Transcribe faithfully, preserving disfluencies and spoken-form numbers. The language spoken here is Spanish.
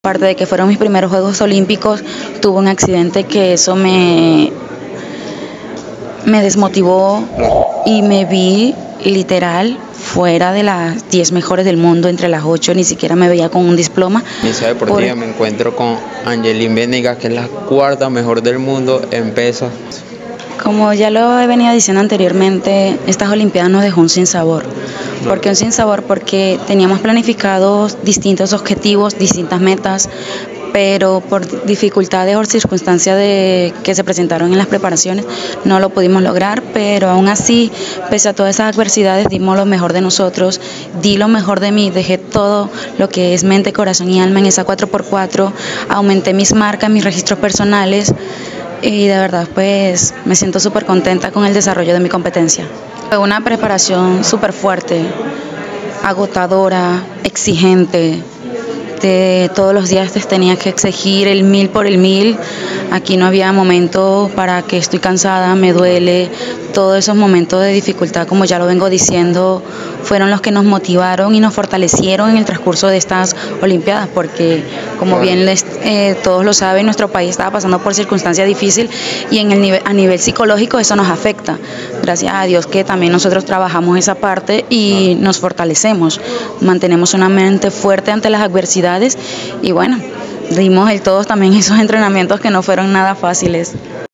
aparte de que fueron mis primeros Juegos Olímpicos, tuve un accidente que eso me, me desmotivó y me vi literal fuera de las diez mejores del mundo, entre las ocho, ni siquiera me veía con un diploma. Misa deportiva, Por... me encuentro con Angelín Venegas, que es la cuarta mejor del mundo en pesas. Como ya lo he venido diciendo anteriormente, estas Olimpiadas nos dejó un sinsabor. ¿Por qué un sinsabor? Porque teníamos planificados distintos objetivos, distintas metas, pero por dificultades o circunstancias de, que se presentaron en las preparaciones, no lo pudimos lograr, pero aún así, pese a todas esas adversidades, dimos lo mejor de nosotros, di lo mejor de mí, dejé todo lo que es mente, corazón y alma en esa cuatro por cuatro, aumenté mis marcas, mis registros personales, y de verdad pues me siento súper contenta con el desarrollo de mi competencia. Fue una preparación súper fuerte, agotadora, exigente. De todos los días te tenía que exigir el mil por el mil. Aquí no había momento para que estoy cansada, me duele. Todos esos momentos de dificultad, como ya lo vengo diciendo, fueron los que nos motivaron y nos fortalecieron en el transcurso de estas Olimpiadas, porque como bien les, eh, todos lo saben, nuestro país estaba pasando por circunstancias difíciles y en el nivel, a nivel psicológico eso nos afecta. Gracias a Dios que también nosotros trabajamos esa parte y nos fortalecemos, mantenemos una mente fuerte ante las adversidades y bueno, dimos el todo también esos entrenamientos que no fueron nada fáciles.